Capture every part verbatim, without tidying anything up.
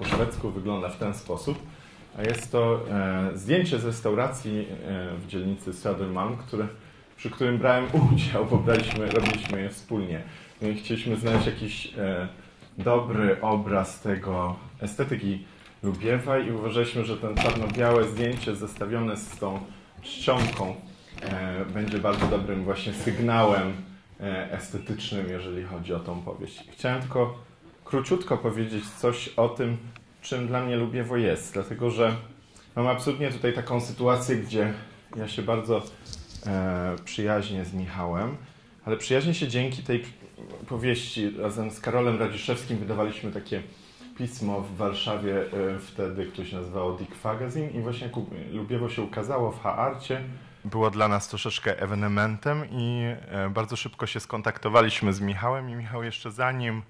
po szwedzku wygląda w ten sposób. A jest to e, zdjęcie z restauracji e, w dzielnicy Södermalm, które, przy którym brałem udział, bo braliśmy, robiliśmy je wspólnie. No i chcieliśmy znaleźć jakiś e, dobry obraz tego estetyki Lubiewa i uważaliśmy, że ten czarno-białe zdjęcie zestawione z tą czcionką e, będzie bardzo dobrym właśnie sygnałem e, estetycznym, jeżeli chodzi o tą powieść. Chciałem tylko króciutko powiedzieć coś o tym, czym dla mnie Lubiewo jest, dlatego że mam absolutnie tutaj taką sytuację, gdzie ja się bardzo e, przyjaźnię z Michałem, ale przyjaźnię się dzięki tej powieści. Razem z Karolem Radziszewskim wydawaliśmy takie pismo w Warszawie e, wtedy, które się nazywało Dick Magazine i właśnie Lubiewo się ukazało w H-Arcie. Było dla nas troszeczkę ewenementem i e, bardzo szybko się skontaktowaliśmy z Michałem i Michał jeszcze zanim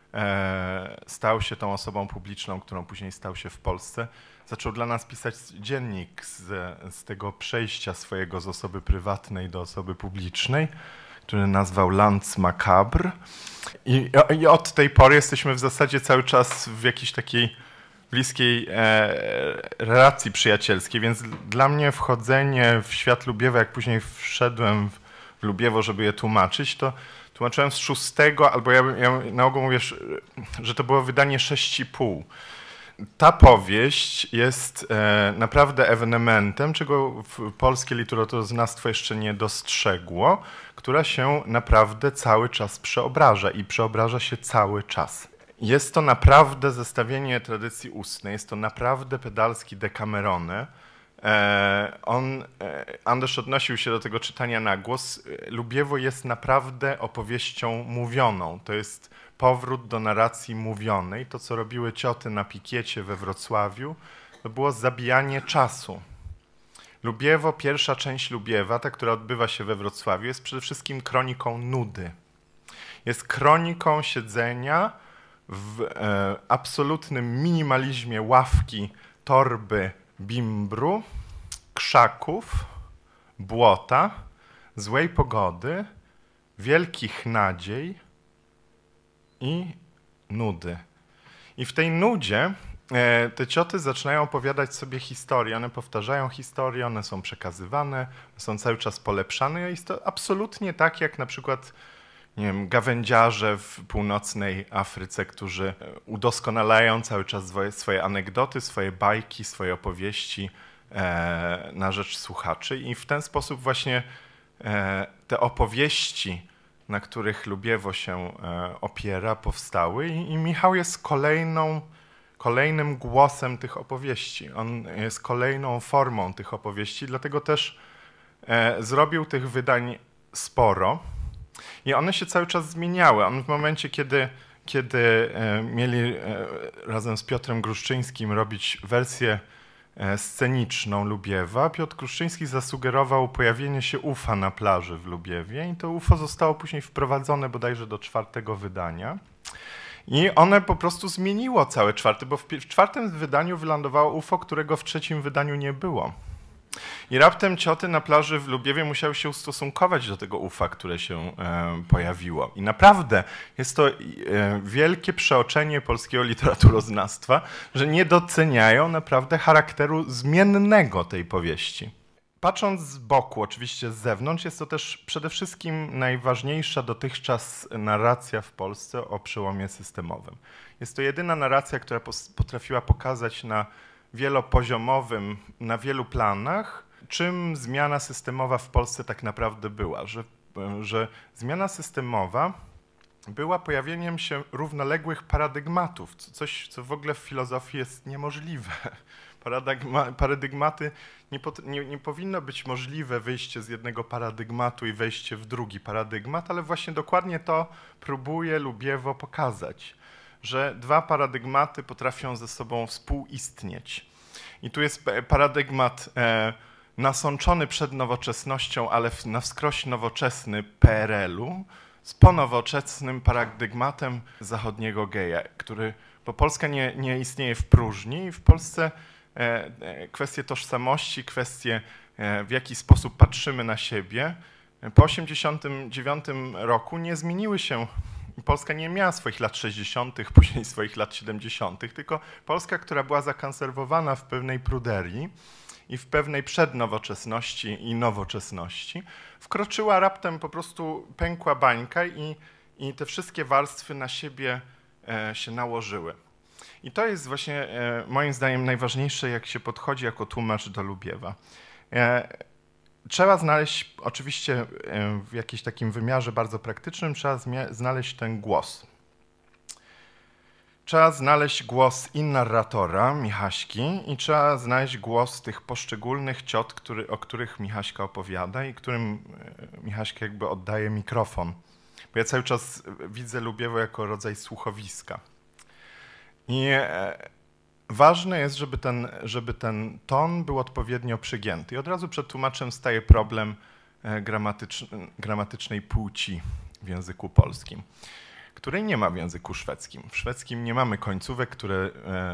stał się tą osobą publiczną, którą później stał się w Polsce, zaczął dla nas pisać dziennik z, z tego przejścia swojego z osoby prywatnej do osoby publicznej, który nazwał Lanz Macabre. I, I od tej pory jesteśmy w zasadzie cały czas w jakiejś takiej bliskiej e, relacji przyjacielskiej, więc dla mnie wchodzenie w świat Lubiewa, jak później wszedłem w, w Lubiewo, żeby je tłumaczyć, to tłumaczyłem z szóstego, albo ja, ja na ogół mówię, że to było wydanie sześć i pół. Ta powieść jest e, naprawdę ewenementem, czego w polskie literaturoznawstwo jeszcze nie dostrzegło, która się naprawdę cały czas przeobraża i przeobraża się cały czas. Jest to naprawdę zestawienie tradycji ustnej, jest to naprawdę pedalski Decamerone. E, on, e, Anders odnosił się do tego czytania na głos. Lubiewo jest naprawdę opowieścią mówioną. To jest powrót do narracji mówionej. To, co robiły cioty na pikiecie we Wrocławiu, to było zabijanie czasu. Lubiewo, pierwsza część Lubiewa, ta, która odbywa się we Wrocławiu, jest przede wszystkim kroniką nudy. Jest kroniką siedzenia w e, absolutnym minimalizmie ławki, torby, bimbru, krzaków, błota, złej pogody, wielkich nadziei i nudy. I w tej nudzie e, te cioty zaczynają opowiadać sobie historie. One powtarzają historie, one są przekazywane, są cały czas polepszane. Jest to absolutnie tak, jak na przykład nie wiem, gawędziarze w północnej Afryce, którzy udoskonalają cały czas swoje, swoje anegdoty, swoje bajki, swoje opowieści e, na rzecz słuchaczy. I w ten sposób właśnie e, te opowieści, na których Lubiewo się e, opiera, powstały. I, i Michał jest kolejną, kolejnym głosem tych opowieści. On jest kolejną formą tych opowieści, dlatego też e, zrobił tych wydań sporo. I one się cały czas zmieniały. On w momencie, kiedy, kiedy e, mieli e, razem z Piotrem Gruszczyńskim robić wersję e, sceniczną Lubiewa, Piotr Gruszczyński zasugerował pojawienie się U F A na plaży w Lubiewie i to U F O zostało później wprowadzone bodajże do czwartego wydania. I one po prostu zmieniło całe czwarte, bo w, w czwartym wydaniu wylądowało U F O, którego w trzecim wydaniu nie było. I raptem cioty na plaży w Lubiewie musiały się ustosunkować do tego U F A, które się e, pojawiło. I naprawdę jest to e, wielkie przeoczenie polskiego literaturoznawstwa, że nie doceniają naprawdę charakteru zmiennego tej powieści. Patrząc z boku, oczywiście z zewnątrz, jest to też przede wszystkim najważniejsza dotychczas narracja w Polsce o przełomie systemowym. Jest to jedyna narracja, która potrafiła pokazać na wielopoziomowym, na wielu planach, czym zmiana systemowa w Polsce tak naprawdę była. Że, że zmiana systemowa była pojawieniem się równoległych paradygmatów, coś, co w ogóle w filozofii jest niemożliwe. Paradygma, paradygmaty, nie, pot, nie, nie powinno być możliwe wyjście z jednego paradygmatu i wejście w drugi paradygmat, ale właśnie dokładnie to próbuje Lubiewo pokazać, że dwa paradygmaty potrafią ze sobą współistnieć. I tu jest paradygmat e, nasączony przed nowoczesnością, ale na wskroś nowoczesny P R L-u z ponowoczesnym paradygmatem zachodniego geja, który, bo Polska nie, nie istnieje w próżni i w Polsce e, e, kwestie tożsamości, kwestie e, w jaki sposób patrzymy na siebie po osiemdziesiątym dziewiątym roku nie zmieniły się Polska nie miała swoich lat sześćdziesiątych, później swoich lat siedemdziesiątych, tylko Polska, która była zakonserwowana w pewnej pruderii i w pewnej przednowoczesności i nowoczesności, wkroczyła raptem, po prostu pękła bańka i, i te wszystkie warstwy na siebie e, się nałożyły. I to jest właśnie e, moim zdaniem najważniejsze, jak się podchodzi jako tłumacz do Lubiewa. E, trzeba znaleźć, oczywiście e, w jakimś takim wymiarze bardzo praktycznym, trzeba znaleźć ten głos. Trzeba znaleźć głos i narratora, Michaśki, i trzeba znaleźć głos tych poszczególnych ciot, który, o których Michaśka opowiada i którym Michaśka jakby oddaje mikrofon. Bo ja cały czas widzę Lubiewo jako rodzaj słuchowiska. I ważne jest, żeby ten, żeby ten ton był odpowiednio przygięty. I od razu przed tłumaczem staje problem gramatycz, gramatycznej płci w języku polskim, której nie ma w języku szwedzkim. W szwedzkim nie mamy końcówek, które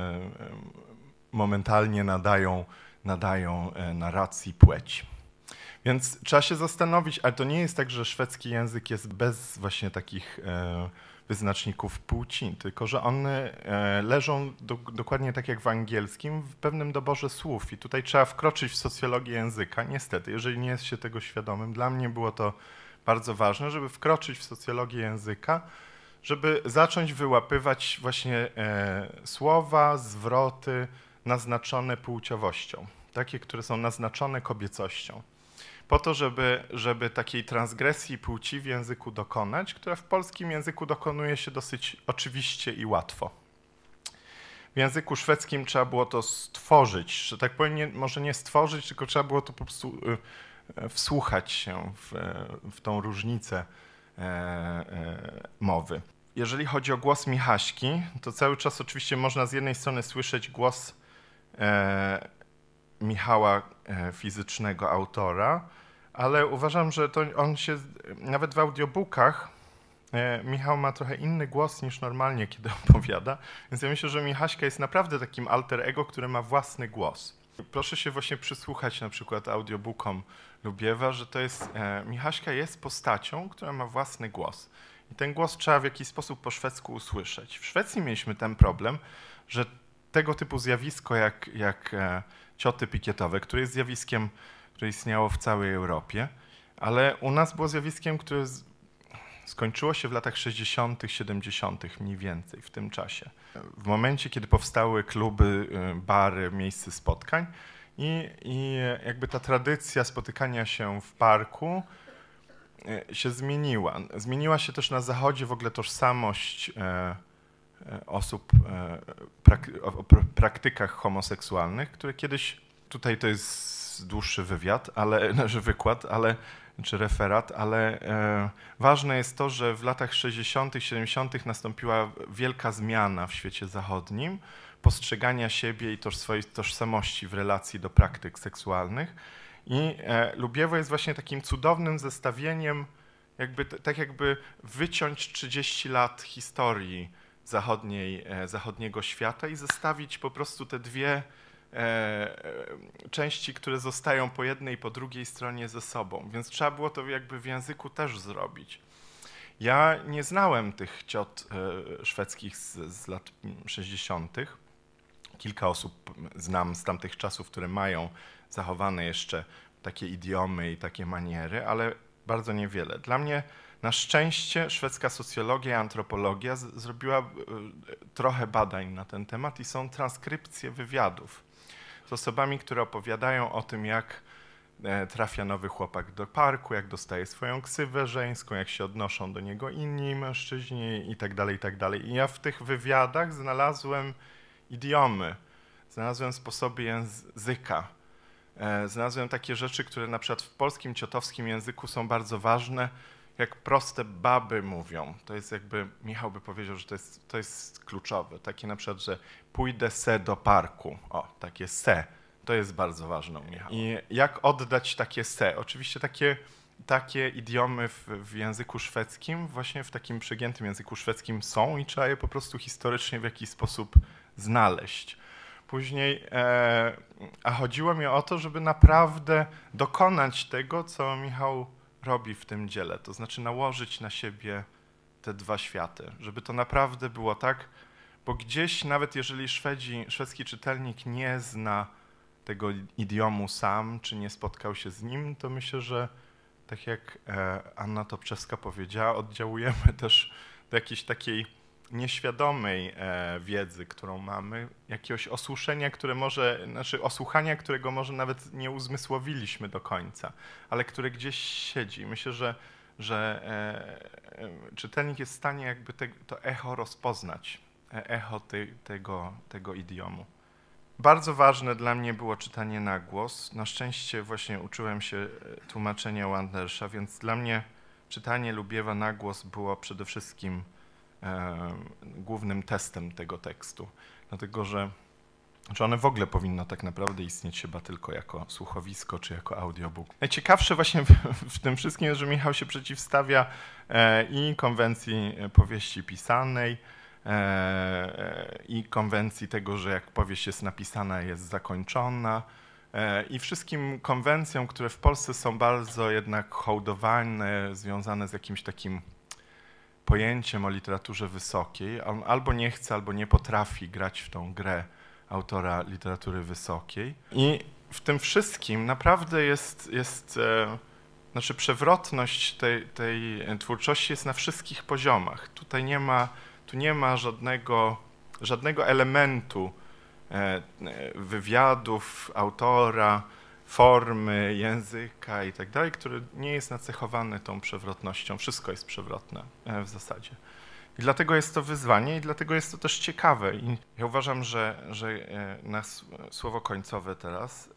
momentalnie nadają, nadają narracji płeć. Więc trzeba się zastanowić, ale to nie jest tak, że szwedzki język jest bez właśnie takich wyznaczników płci, tylko że one leżą do, dokładnie tak jak w angielskim w pewnym doborze słów i tutaj trzeba wkroczyć w socjologię języka. Niestety, jeżeli nie jest się tego świadomym, dla mnie było to bardzo ważne, żeby wkroczyć w socjologię języka, żeby zacząć wyłapywać właśnie e, słowa, zwroty naznaczone płciowością, takie, które są naznaczone kobiecością, po to, żeby, żeby takiej transgresji płci w języku dokonać, która w polskim języku dokonuje się dosyć oczywiście i łatwo. W języku szwedzkim trzeba było to stworzyć, że tak powiem, nie, może nie stworzyć, tylko trzeba było to po prostu y, wsłuchać się w, w tą różnicę e, e, mowy. Jeżeli chodzi o głos Michaśki, to cały czas oczywiście można z jednej strony słyszeć głos e, Michała e, fizycznego autora, ale uważam, że to on się, nawet w audiobookach, e, Michał ma trochę inny głos niż normalnie, kiedy opowiada, więc ja myślę, że Michaśka jest naprawdę takim alter ego, który ma własny głos. Proszę się właśnie przysłuchać na przykład audiobookom Lubiewa, że to jest, e, Michaśka jest postacią, która ma własny głos. I ten głos trzeba w jakiś sposób po szwedzku usłyszeć. W Szwecji mieliśmy ten problem, że tego typu zjawisko jak, jak e, cioty pikietowe, które jest zjawiskiem, które istniało w całej Europie, ale u nas było zjawiskiem, które z, skończyło się w latach sześćdziesiątych, siedemdziesiątych mniej więcej w tym czasie. W momencie, kiedy powstały kluby, bary, miejsca spotkań i, i jakby ta tradycja spotykania się w parku się zmieniła. Zmieniła się też na Zachodzie w ogóle tożsamość e, osób e, prak, o, o praktykach homoseksualnych, które kiedyś, tutaj to jest dłuższy wywiad, ale, znaczy wykład, ale, czy referat, ale e, ważne jest to, że w latach sześćdziesiątych, siedemdziesiątych nastąpiła wielka zmiana w świecie zachodnim, postrzegania siebie i toż, swojej tożsamości w relacji do praktyk seksualnych. I e, Lubiewo jest właśnie takim cudownym zestawieniem, jakby, tak jakby wyciąć trzydzieści lat historii zachodniej, e, zachodniego świata i zestawić po prostu te dwie e, części, które zostają po jednej i po drugiej stronie ze sobą. Więc trzeba było to jakby w języku też zrobić. Ja nie znałem tych ciot e, szwedzkich z, z lat sześćdziesiątych. Kilka osób znam z tamtych czasów, które mają zachowane jeszcze takie idiomy i takie maniery, ale bardzo niewiele. Dla mnie na szczęście szwedzka socjologia i antropologia z, zrobiła y, trochę badań na ten temat i są transkrypcje wywiadów z osobami, które opowiadają o tym, jak e, trafia nowy chłopak do parku, jak dostaje swoją ksywę żeńską, jak się odnoszą do niego inni mężczyźni i tak dalej, i tak dalej. I ja w tych wywiadach znalazłem idiomy, znalazłem sposoby języka, e, znalazłem takie rzeczy, które na przykład w polskim ciotowskim języku są bardzo ważne, jak proste baby mówią. To jest jakby, Michał by powiedział, że to jest, to jest kluczowe. Takie na przykład, że pójdę se do parku. O, takie se. To jest bardzo ważne u Michała. I jak oddać takie se? Oczywiście takie, takie idiomy w, w języku szwedzkim, właśnie w takim przegiętym języku szwedzkim są i trzeba je po prostu historycznie w jakiś sposób znaleźć. Później, e, a chodziło mi o to, żeby naprawdę dokonać tego, co Michał robi w tym dziele, to znaczy nałożyć na siebie te dwa światy, żeby to naprawdę było tak, bo gdzieś nawet jeżeli Szwedzi, szwedzki czytelnik nie zna tego idiomu sam, czy nie spotkał się z nim, to myślę, że tak jak Anna Topczewska powiedziała, oddziałujemy też do jakiejś takiej nieświadomej wiedzy, którą mamy, jakiegoś osłuszenia, które może, znaczy osłuchania, którego może nawet nie uzmysłowiliśmy do końca, ale które gdzieś siedzi. Myślę, że, że czytelnik jest w stanie jakby te, to echo rozpoznać, echo te, tego, tego idiomu. Bardzo ważne dla mnie było czytanie na głos. Na szczęście właśnie uczyłem się tłumaczenia u Andersa, więc dla mnie czytanie Lubiewa na głos było przede wszystkim e, głównym testem tego tekstu. Dlatego, że, że one w ogóle powinno tak naprawdę istnieć chyba tylko jako słuchowisko czy jako audiobook. Najciekawsze właśnie w, w tym wszystkim jest, że Michał się przeciwstawia e, i konwencji powieści pisanej, i konwencji tego, że jak powieść jest napisana, jest zakończona, i wszystkim konwencjom, które w Polsce są bardzo jednak hołdowane, związane z jakimś takim pojęciem o literaturze wysokiej. On albo nie chce, albo nie potrafi grać w tą grę autora literatury wysokiej. I w tym wszystkim naprawdę jest, jest znaczy przewrotność tej, tej twórczości jest na wszystkich poziomach. Tutaj nie ma Tu nie ma żadnego, żadnego elementu wywiadów autora, formy, języka i tak dalej, który nie jest nacechowany tą przewrotnością. Wszystko jest przewrotne w zasadzie. I dlatego jest to wyzwanie i dlatego jest to też ciekawe. I ja uważam, że, że na słowo końcowe teraz,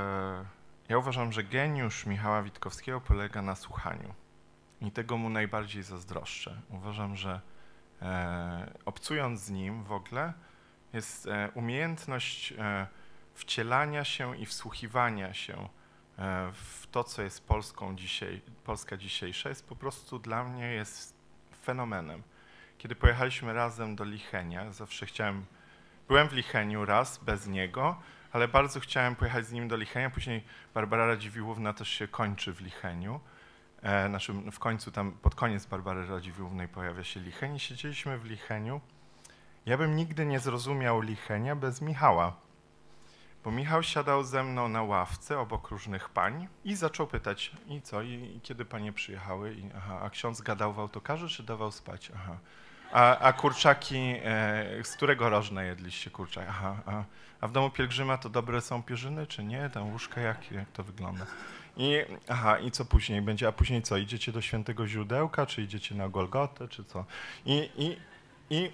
ja uważam, że geniusz Michała Witkowskiego polega na słuchaniu. I tego mu najbardziej zazdroszczę. Uważam, że E, obcując z nim w ogóle, jest e, umiejętność e, wcielania się i wsłuchiwania się e, w to, co jest Polską dzisiaj, Polska dzisiejsza, jest po prostu dla mnie jest fenomenem. Kiedy pojechaliśmy razem do Lichenia, zawsze chciałem, byłem w Licheniu raz bez niego, ale bardzo chciałem pojechać z nim do Lichenia, później Barbara Radziwiłłówna też się kończy w Licheniu. E, znaczy w końcu tam, pod koniec Barbary Radziwiłłównej pojawia się Licheń i siedzieliśmy w Licheniu. Ja bym nigdy nie zrozumiał Lichenia bez Michała, bo Michał siadał ze mną na ławce obok różnych pań i zaczął pytać, i co, i, i kiedy panie przyjechały, I, aha, a ksiądz gadał w autokarze, czy dawał spać, aha. A, a kurczaki, e, z którego rożna jedliście kurczak, aha, a, a w domu pielgrzyma to dobre są pierzyny, czy nie, tam łóżka, jak, jak to wygląda? I, aha, i co później będzie? A później co? Idziecie do Świętego Źródełka, czy idziecie na Golgotę, czy co? I, i, i,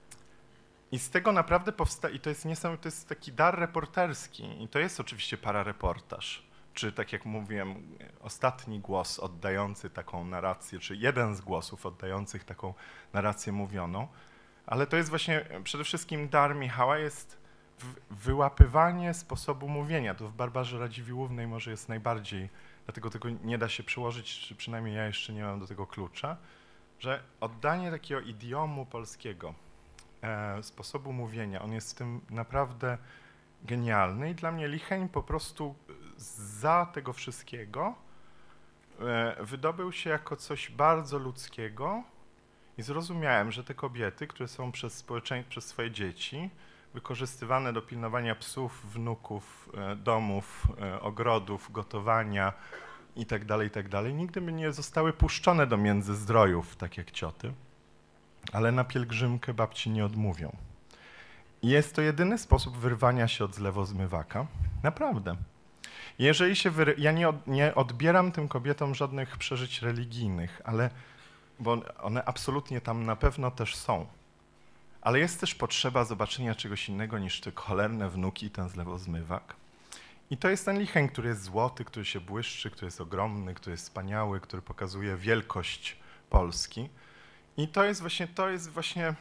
i z tego naprawdę powstaje, i to jest niesamowite, to jest taki dar reporterski i to jest oczywiście parareportaż, czy tak jak mówiłem, ostatni głos oddający taką narrację, czy jeden z głosów oddających taką narrację mówioną, ale to jest właśnie przede wszystkim dar Michała, jest wyłapywanie sposobu mówienia. To w Barbarze Radziwiłłównej może jest najbardziej, dlatego tego nie da się przełożyć, czy przynajmniej ja jeszcze nie mam do tego klucza, że oddanie takiego idiomu polskiego, e, sposobu mówienia, on jest w tym naprawdę genialny i dla mnie Licheń po prostu za tego wszystkiego e, wydobył się jako coś bardzo ludzkiego i zrozumiałem, że te kobiety, które są przez społeczeństwo, przez swoje dzieci, wykorzystywane do pilnowania psów, wnuków, domów, ogrodów, gotowania itd., itd., nigdy by nie zostały puszczone do Międzyzdrojów, tak jak cioty, ale na pielgrzymkę babci nie odmówią. I jest to jedyny sposób wyrwania się od zlewozmywaka. Naprawdę. Jeżeli się wyry... Ja nie, od... nie odbieram tym kobietom żadnych przeżyć religijnych, ale bo one absolutnie tam na pewno też są. Ale jest też potrzeba zobaczenia czegoś innego niż te cholerne wnuki i ten zlewozmywak. I to jest ten Licheń, który jest złoty, który się błyszczy, który jest ogromny, który jest wspaniały, który pokazuje wielkość Polski. I to jest właśnie, to jest właśnie,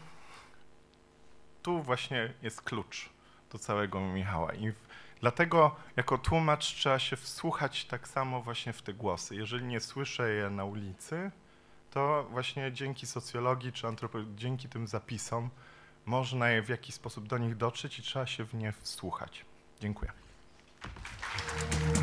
tu właśnie jest klucz do całego Michała. I w, dlatego jako tłumacz trzeba się wsłuchać tak samo właśnie w te głosy. Jeżeli nie słyszę je na ulicy, to właśnie dzięki socjologii czy antropologii, dzięki tym zapisom można je w jakiś sposób do nich dotrzeć i trzeba się w nie wsłuchać. Dziękuję.